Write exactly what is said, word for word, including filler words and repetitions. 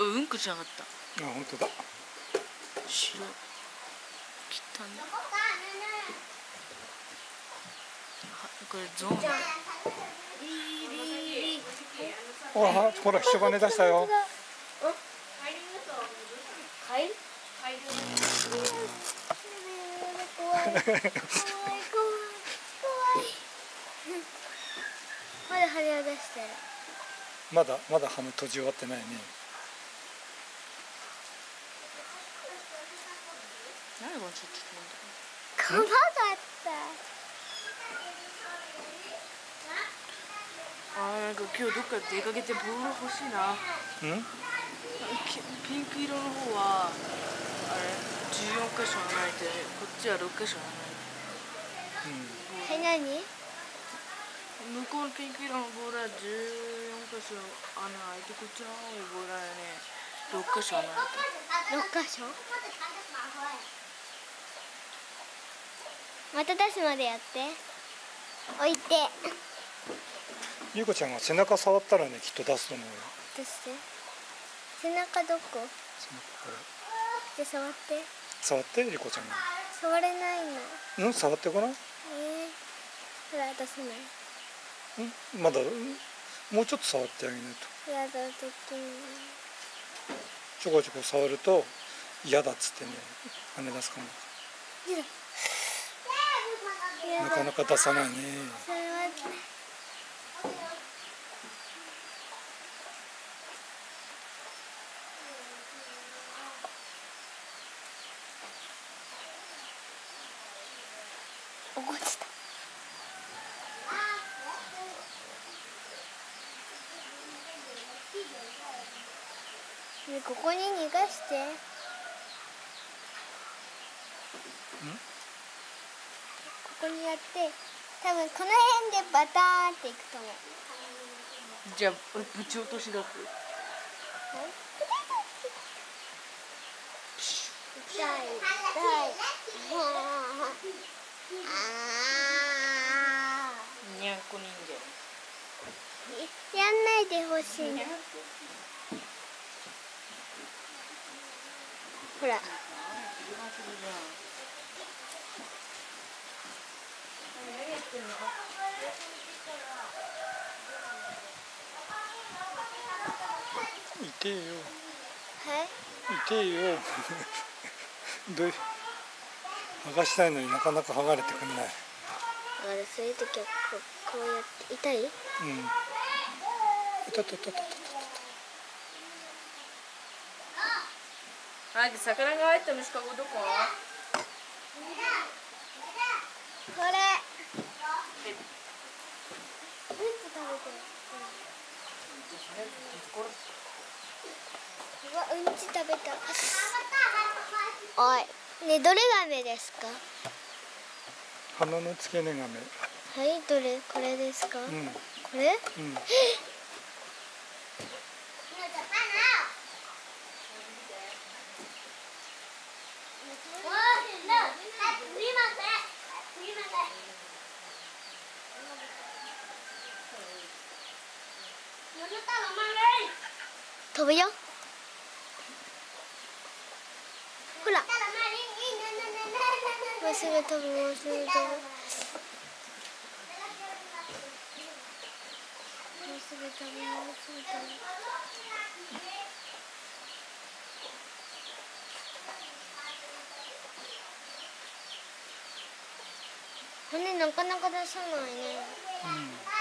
うんこじゃなかった。 あ、本当だ。 白。汚い。これゾーン。 あ、ほら人が寝出したよ。 カエル？ 怖い怖い怖い怖い。まだ羽を出してる。 まだまだ羽閉じ終わってないね。 何がちょっと怖かった。 あー、なんか今日どっか出かけてボール欲しいな。 うん？ ピンク色の方はあれじゅうよん箇所穴開いて、こっちはろっ箇所穴開いて。 うん。え、何？ 向こうのピンク色のボールはじゅうよん箇所穴開いて、こっちの青いボールはねろっ箇所穴開いて。 ろっ箇所？また出すまでやって。置いて。 ゆうこちゃんが背中触ったらね、きっと出すと思うよ。 出して。背中どこ？ 背中これ。 で触って。 触って、ゆうこちゃんが。 触れないの。 うん、触ってごらん。 えー、ほら出せない。 うん、まだもうちょっと触ってあげないと。 やだ、できない。 ちょこちょこ触ると嫌だっつってね、跳ね出すかも。なかなか出さないね。 それは落ちた。ね、ここに逃がして。ここにやって、多分この辺でバターンっていくと思う。 じゃあ俺ぶち落としだって。 痛い痛い。あーにゃんこ人形。やんないでほしい。ほら。 痛えよ。 はい。 痛えよ。どういう剥がしたいのになかなか剥がれてくんない。 だからそういう時はこう、こうやって痛い？うん。 いたたたたたた。 あ、で魚が入った虫かごどこ？ これ。うんち食べてる。うわ、うんち食べた。おい、ね、どれが目ですか？ 鼻の付け根が目。 はい、どれ？これですか？ うん。 これ？ うん。 飛ぶよ。ほら。もうすぐ飛ぶ、もうすぐ飛ぶ。もうすぐ飛ぶ、もうすぐ飛ぶ。骨なかなか出さないね。 うん。